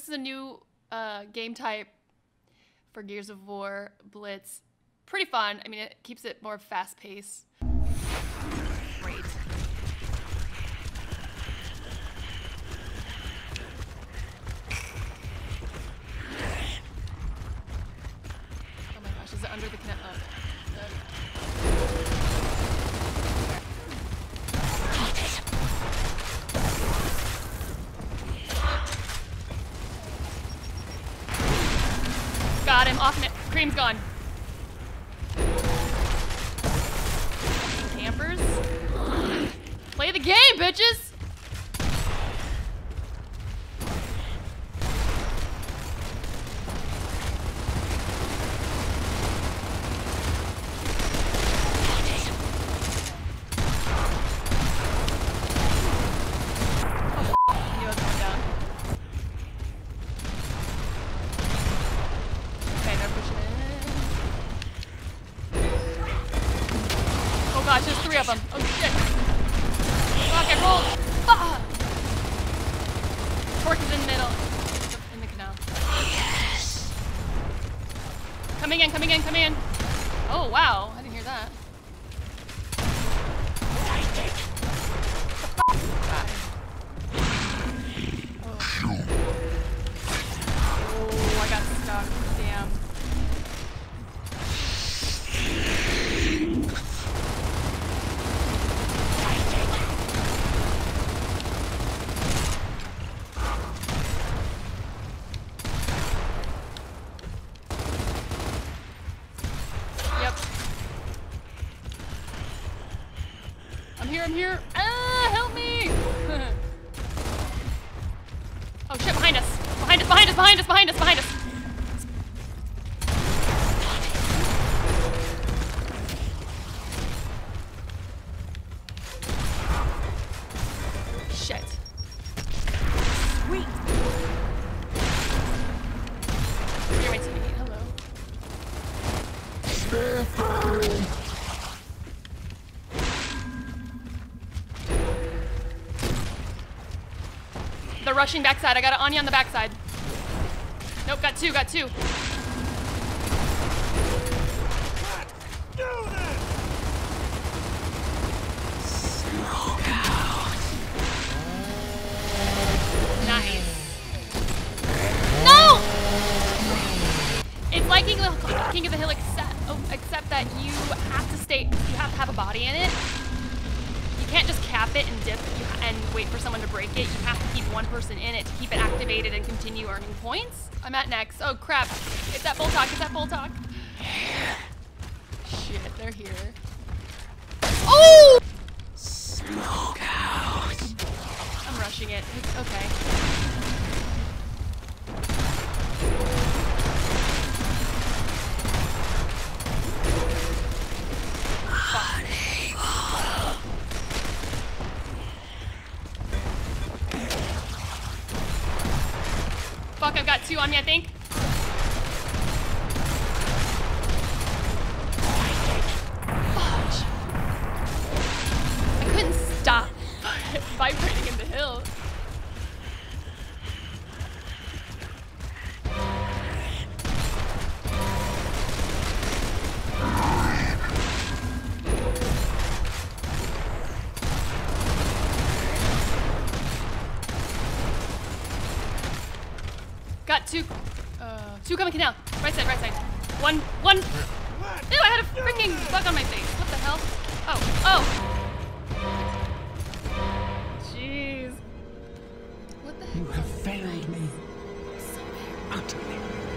is a new game type for Gears of War Blitz. Pretty fun. I mean, it keeps it more fast-paced. Great. Oh my gosh, is it under the canal? Oh, got him. Off it. Cream's gone. Campers. Play the game, bitches! Gosh, there's 3 of them. Oh shit. Rock and roll. Ah! Torque is in the middle. In the canal. Yes. Coming in, coming in, coming in. Oh wow, I didn't hear that. Oh, I got stuck. Damn. I'm here. Ah, help me! Oh shit, behind us. Behind us, behind us, behind us, behind us, behind us. Shit. Sweet. You're my teammate. Hello. They're rushing backside. I got an Anya on the backside. Nope, got 2, got 2. Nice. No! It's like King of the Hill except that you have to have a body in it. You can't just cap it and dip and wait for someone to break it. You have to keep one person in it to keep it activated and continue earning points. I'm at next. Oh crap. It's that Boltok. It's that Boltok. Shit, they're here. Oh! Smoke out. I'm rushing it. It's okay. Fuck, I've got 2 on me, I think. Fudge. I couldn't stop vibrating in the hill. Got 2 coming canal. Right side, right side. One. Ew, I had a freaking bug on my face. What the hell? Oh. Jeez. What the heck? You have failed me. Utterly.